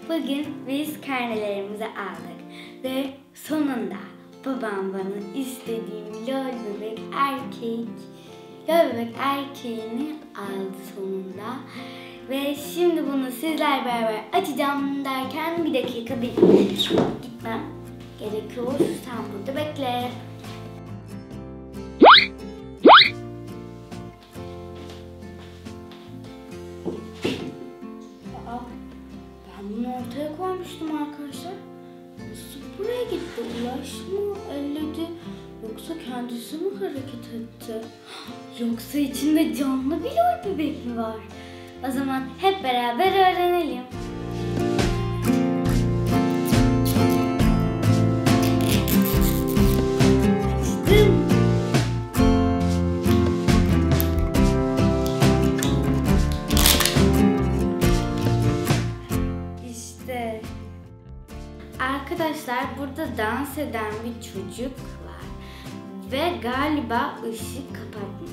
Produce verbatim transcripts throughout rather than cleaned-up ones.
Bugün biz karnelerimizi aldık ve sonunda babam bana istediğim lol bebek erkek, lol bebek erkeğini aldı sonunda. Ve şimdi bunu sizler beraber açacağım derken bir dakika bir gitmem gerekiyor. Sen burada bekle. Ben bunu ortaya koymuştum arkadaşlar. Nasıl buraya gitti? Ulaş mı elledi? Yoksa kendisi mi hareket etti? Yoksa içinde canlı bir lol bebek mi var? O zaman hep beraber öğrenelim. Açtım. İşte. Arkadaşlar burada dans eden bir çocuk var. Ve galiba ışık kapatmış.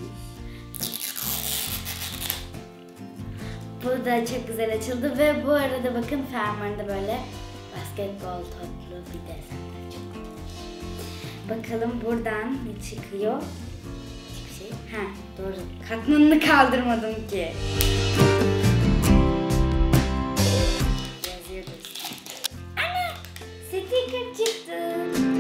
Bu da çok güzel açıldı ve bu arada bakın fermuarında böyle basketbol toplu bir desen var. Çok güzel. Bakalım buradan ne çıkıyor? Hiçbir şey. Ha doğru. Katmanını kaldırmadım ki. Yazıyoruz. Ana! Sticker çıktı.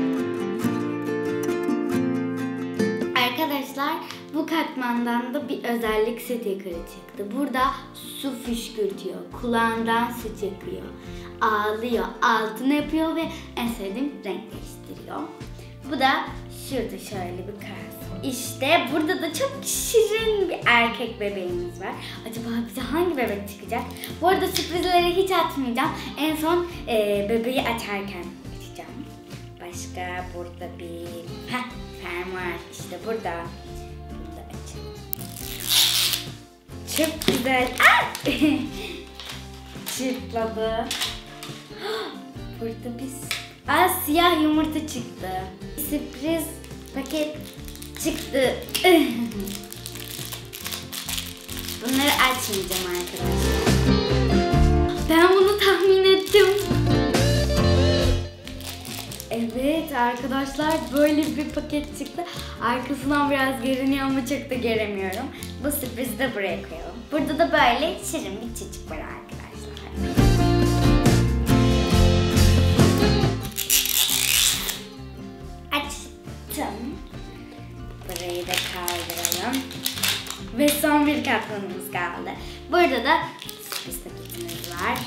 Arkadaşlar bu katmandan da bir özellik sticker'ı çıktı. Burada su fışkırtıyor, kulağından su çıkıyor, ağlıyor, altını yapıyor ve en sevdiğim renk değiştiriyor. Bu da şurada şöyle bir kart. İşte burada da çok şirin bir erkek bebeğimiz var. Acaba bize hangi bebek çıkacak? Bu arada sürprizleri hiç atmayacağım. En son e, bebeği açarken açacağım. Başka burada bir heh, fermuar işte burada. Çok güzel. Çırtladı. Burada bir Aa, siyah yumurta çıktı. Sürpriz paket çıktı. Bunları açmayacağım arkadaşlar. Ben bunu tahmin ettim. Evet arkadaşlar böyle bir paket çıktı. Arkasından biraz görünüyor ama çok da göremiyorum. Bu sürprizi de buraya koyalım. Burada da böyle şirin bir çocuk var arkadaşlar. Açtım. Burayı da kaldıralım. Ve son bir katmanımız kaldı. Burada da sürpriz paketimiz var.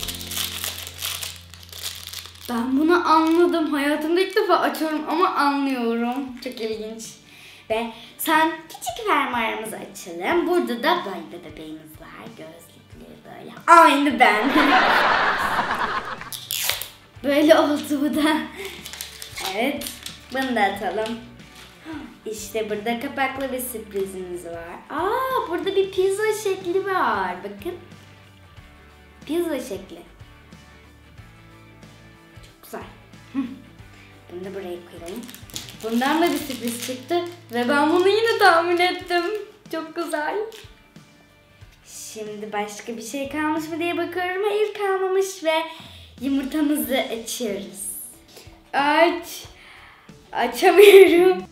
Ben bunu anladım. Hayatımda ilk defa açıyorum ama anlıyorum. Çok ilginç. Ve sen küçük fermuarımızı açalım. Burada da böyle bebeğimiz var. Gözlükleri böyle. Aynı ben. Böyle oldu bu da. Evet. Bunu da atalım. İşte burada kapaklı bir sürprizimiz var. Aa, burada bir pizza şekli var. Bakın. Pizza şekli. Güzel. Bunu da buraya koyalım. Bundan da bir sürpriz çıktı ve ben bunu yine tahmin ettim. Çok güzel. Şimdi başka bir şey kalmış mı diye bakıyorum. Hayır, kalmamış ve yumurtamızı açıyoruz. Aç. Açamıyorum.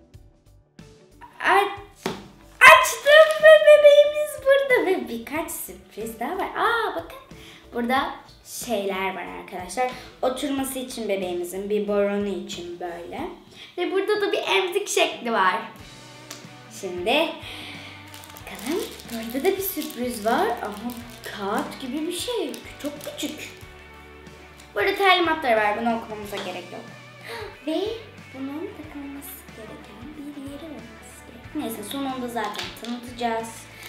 Aç. Açtım ve bebeğimiz burada ve birkaç sürpriz daha var. Aa bakın. Burada şeyler var arkadaşlar. Oturması için bebeğimizin, bir boronu için böyle. Ve burada da bir emzik şekli var. Şimdi bakalım. Burada da bir sürpriz var ama kağıt gibi bir şey. Çok küçük. Burada talimatları var. Bunu okumamıza gerek yok. Ve bunun takılması gereken bir yeri olması gerek. Neyse sonunda zaten tanıtacağız.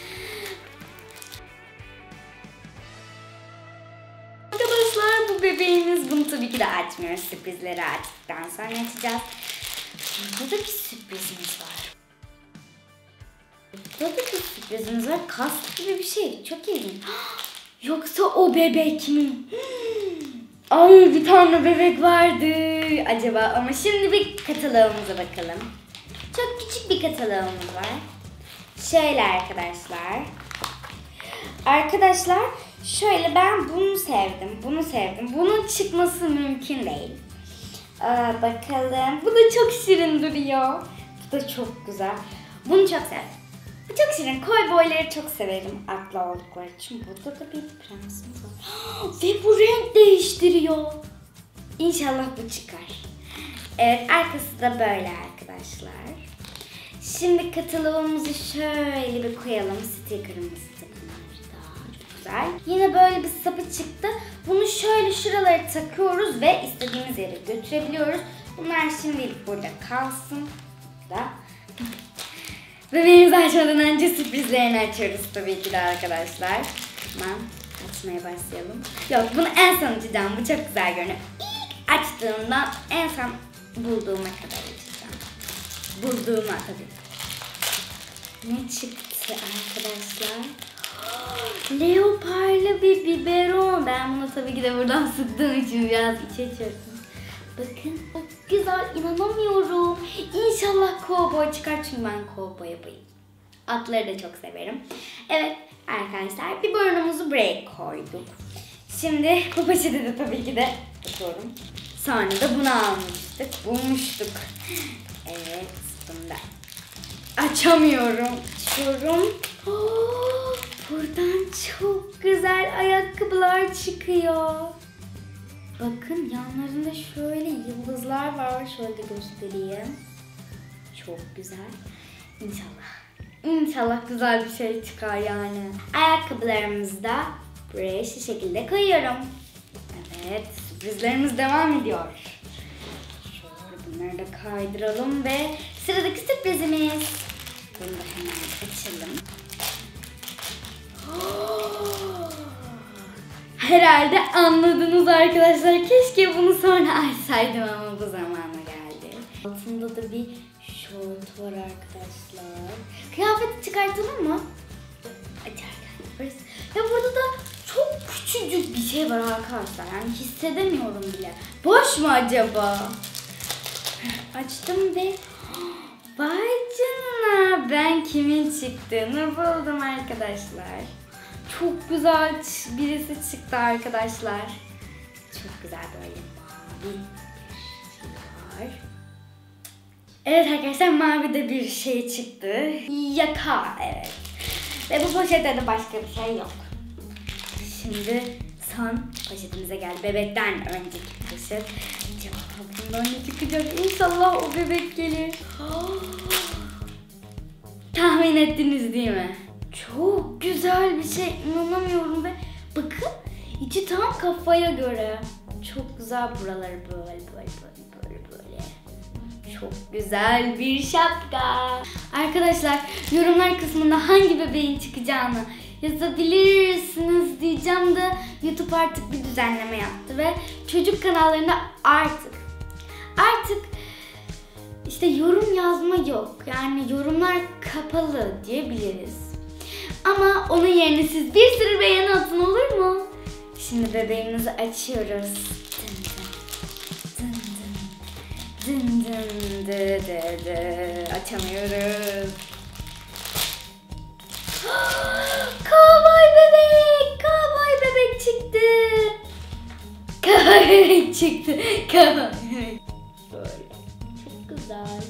Bu bebeğimiz. Bunu tabii ki de açmıyoruz. Sürprizleri açtıktan sonra açacağız. Burada da bir sürprizimiz var. Burada da bir sürprizimiz var. Kask gibi bir şey. Çok ilginç. Yoksa o bebek mi? Ay, bir tane bebek vardı. Acaba ama şimdi bir katalogumuza bakalım. Çok küçük bir katalogumuz var. Şöyle arkadaşlar. Arkadaşlar Şöyle ben bunu sevdim, bunu sevdim. Bunun çıkması mümkün değil. Aa, bakalım. Bu da çok şirin duruyor. Bu da çok güzel. Bunu çok sevdim. Bu çok şirin. Koy boyları çok severim aklı oldukları için. Burada da bir prensimiz var. Ve bu renk değiştiriyor. İnşallah bu çıkar. Evet, arkası da böyle arkadaşlar. Şimdi kataloğumuzu şöyle bir koyalım. Sticker'ımız çok güzel. Yine böyle bir sapı çıktı. Bunu şöyle şuralara takıyoruz ve istediğimiz yere götürebiliyoruz. Bunlar şimdilik burada kalsın. Da. Bebeğimizi açmadan önce sürprizlerini açıyoruz tabii ki de arkadaşlar. Hemen açmaya başlayalım. Yok, bunu en son açacağım. Bu çok güzel görünüyor. İlk açtığımda en son bulduğuma kadar açacağım. Bulduğuma tabii. Ne çıktı arkadaşlar? Leoparlı bir biberon. Ben bunu tabii ki de buradan sıktığım için biraz içe çöktüm. Bakın çok güzel, inanamıyorum. İnşallah kovboy çıkar çünkü ben kovboy yapayım. Atları da çok severim. Evet arkadaşlar, biberonumuzu buraya koyduk. Şimdi bu poşeti de tabii ki de tutuyorum. Sonra da bunu almıştık, bulmuştuk. Evet, bunu da açamıyorum. Açıyorum. Oh, buradan çok güzel ayakkabılar çıkıyor. Bakın yanlarında şöyle yıldızlar var. Şöyle göstereyim. Çok güzel. İnşallah. İnşallah güzel bir şey çıkar yani. Ayakkabılarımızı da buraya şu şekilde koyuyorum. Evet, sürprizlerimiz devam ediyor. Şöyle bunları da kaydıralım ve sıradaki sürprizimiz. Bunu da hemen açalım. Herhalde anladınız arkadaşlar. Keşke bunu sonra açsaydım ama bu zamana geldi. Altında da bir şort var arkadaşlar. Kıyafeti çıkartalım mı? Açarken yaparız. Ve burada da çok küçücük bir şey var arkadaşlar. Yani hissedemiyorum bile. Boş mu acaba? Açtım ve vay canına, ben kimin çıktığını buldum arkadaşlar. Çok güzel birisi çıktı arkadaşlar. Çok güzel böyle mavi bir şey var. Evet arkadaşlar, mavi de bir şey çıktı. Yaka, evet. Ve bu poşette de başka bir şey yok. Şimdi son poşetimize geldi. Bebekten önceki poşet. Acaba bundan ne çıkacak? İnşallah o bebek gelir. Tahmin ettiniz değil mi? Çok güzel bir şey, inanamıyorum ve bakın içi tam kafaya göre. Çok güzel, buraları böyle böyle böyle böyle böyle. Çok güzel bir şapka. Arkadaşlar, yorumlar kısmında hangi bebeğin çıkacağını yazabilirsiniz diyeceğim de YouTube artık bir düzenleme yaptı ve çocuk kanallarında artık artık işte yorum yazma yok. Yani yorumlar kapalı diyebiliriz. Ama onun yerine siz bir sürü beğeni atın, olur mu? Şimdi bebeğimizi açıyoruz. Dın dın. Dın dın. Dın dın dı dı dı. Açamıyoruz. Kovboy bebek! Kovboy bebek çıktı. Kovboy bebek çıktı. Kovboy bebek. Böyle. Çok güzel.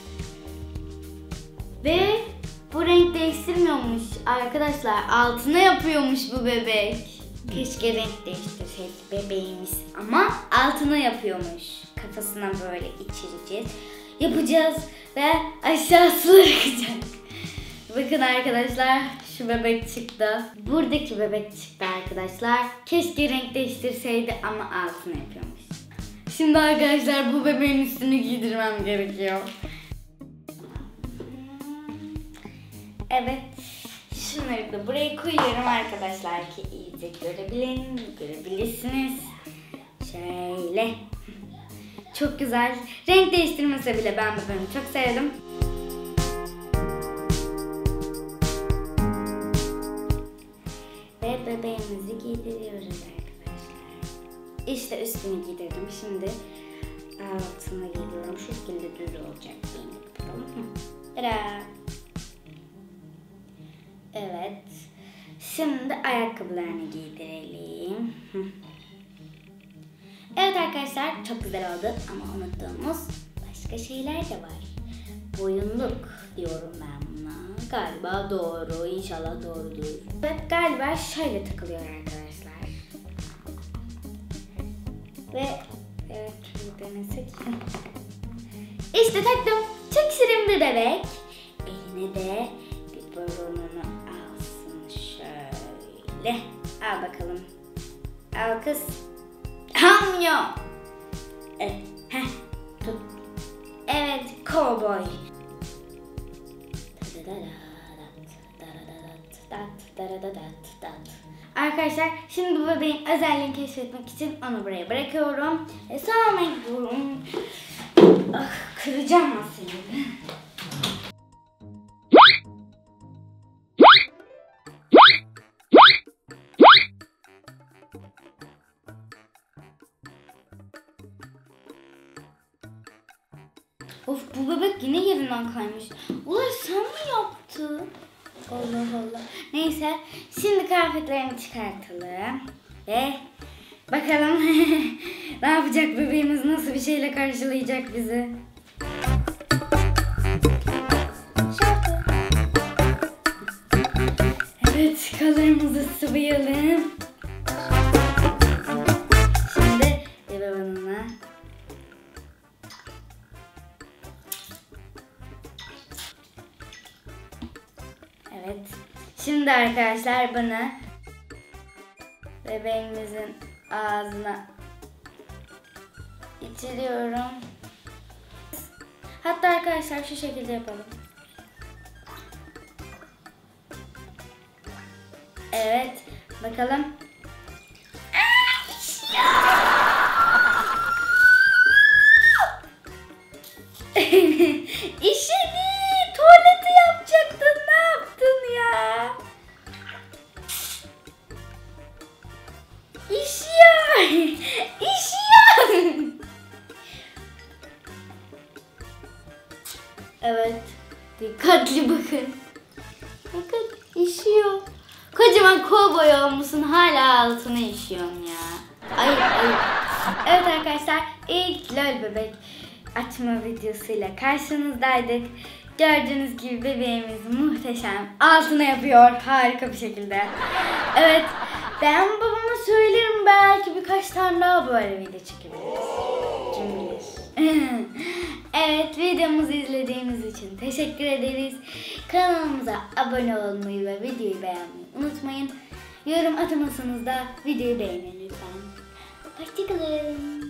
Ve bu renk değiştirmiyormuş arkadaşlar. Altına yapıyormuş bu bebek. Keşke renk değiştirseydik bebeğimiz. Ama altına yapıyormuş. Kafasına böyle içireceğiz. Yapacağız ve aşağısı akacak. Bakın arkadaşlar, şu bebek çıktı. Buradaki bebek çıktı arkadaşlar. Keşke renk değiştirseydi ama altına yapıyormuş. Şimdi arkadaşlar bu bebeğin üstünü giydirmem gerekiyor. Evet. Şunları da buraya koyuyorum arkadaşlar ki iyice görebilin, görebilirsiniz. Şöyle. Çok güzel. Renk değiştirmese bile ben bebeğimi çok sevdim. Ve bebeğimizi giydiriyoruz arkadaşlar. İşte üstünü giydirdim. Şimdi altına giydiriyorum. Şu şekilde düz olacak. Tamam mı? Evet. Şimdi ayakkabılarını giydirelim. Evet arkadaşlar, çok güzel oldu ama unuttuğumuz başka şeyler de var. Boyunluk diyorum ben buna. Galiba doğru. İnşallah doğrudur. Evet, galiba şöyle takılıyor arkadaşlar. Ve evet, şöyle denesek. İşte taktım. Çok şirin bir bebek. Eline de bir balonunu alsın şöyle. Al bakalım. Al kız. Hamyo. Evet. Heh. Tut. Evet, cowboy. Arkadaşlar, şimdi bu bebeğin özelliğini keşfetmek için onu buraya bırakıyorum. E sonra gidiyorum. Ah, kıracağım masayı. Of, bu bebek yine yerinden kaymış. Ulan sen mi yaptın? Allah Allah. Neyse, şimdi kıyafetlerini çıkartalım. Ve bakalım ne yapacak bebeğimiz, nasıl bir şeyle karşılayacak bizi. Evet, kollarımızı sıvayalım. Şimdi bebeğimle. Evet. Şimdi arkadaşlar bunu bebeğimizin ağzına içiriyorum. Hatta arkadaşlar şu şekilde yapalım. Evet. Bakalım. İşini tuvaleti yapacaktın. Ne yaptın ya? İşiyor. İşiyor. Evet. Dikkatli bakın. Bakın, işiyor. Kocaman kovboy olmuşsun, hala altına işiyorsun ya. Ay ay. Evet arkadaşlar, ilk lol bebek açma videosuyla karşınızdaydık. Gördüğünüz gibi bebeğimiz muhteşem. Altına yapıyor harika bir şekilde. Evet, ben babama söylerim, belki birkaç tane daha böyle video çekebiliriz. Kim bilir. Evet, videomuzu izlediğiniz için teşekkür ederiz. Kanalımıza abone olmayı ve videoyu beğenmeyi unutmayın. Yorum atamasanız da videoyu beğenin lütfen. Hoşçakalın.